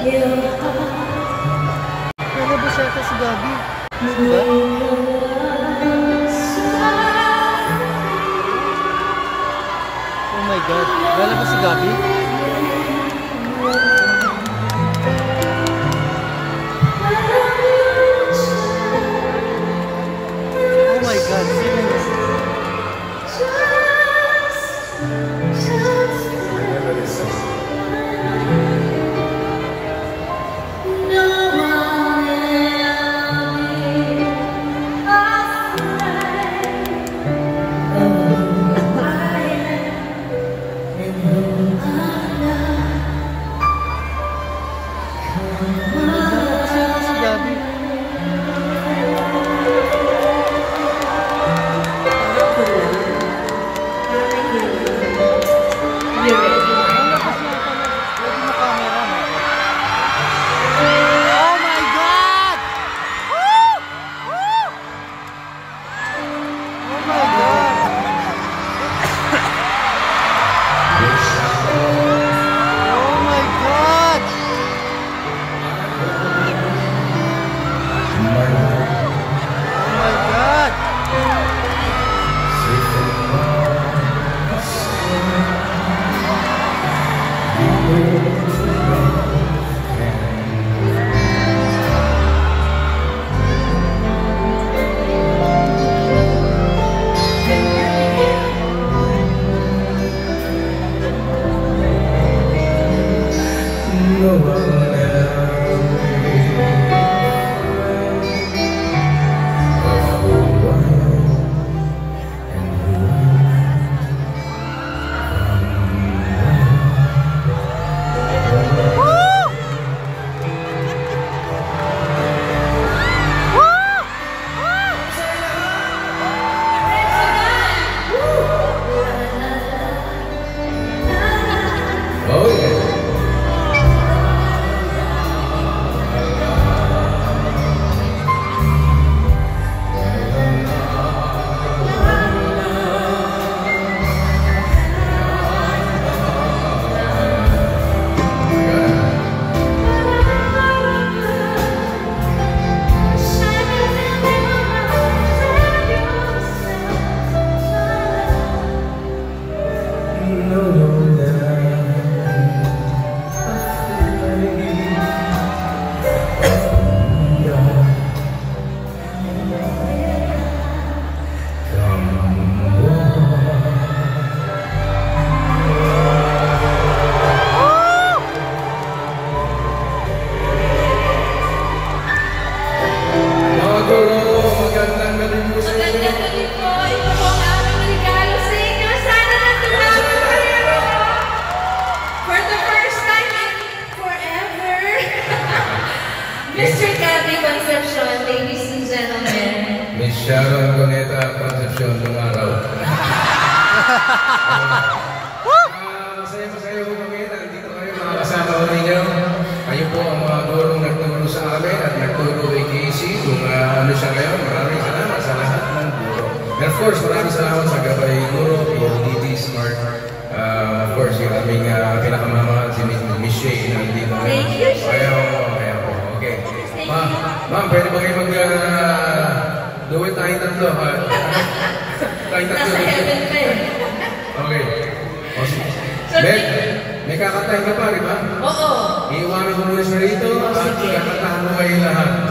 Lalabas yata si Gabi. Diba? Oh my God. Lalabas si Gabi? Oh my God. Sino yun? Mr. Gabby Concepcion, ladies and gentlemen. Miss Sharon Cuneta Concepcion nung araw. Masaya po kami. Nandito kayo mga kasama ko ninyo. Kayo po ang mga gurong nagturo sa amin at nagturo kay Casey kung ano siya ngayon. Maraming salamat sa lahat ng guro. And of course, maraming salamat sa gabay guro, PLDT Smart. Of course, yung aming pinakamamahal si Miss Shay nandito. Thank you, Shay. Okay. Ma'am, pwede ba kayo do it tayong tatlo? Tayong tatlo. Nasa heaven pa eh. Okay. Ben, may kakatayin ka pa, di ba? Oo. Iiwanan ko muna siya rito at kakatahan mo kayo lahat.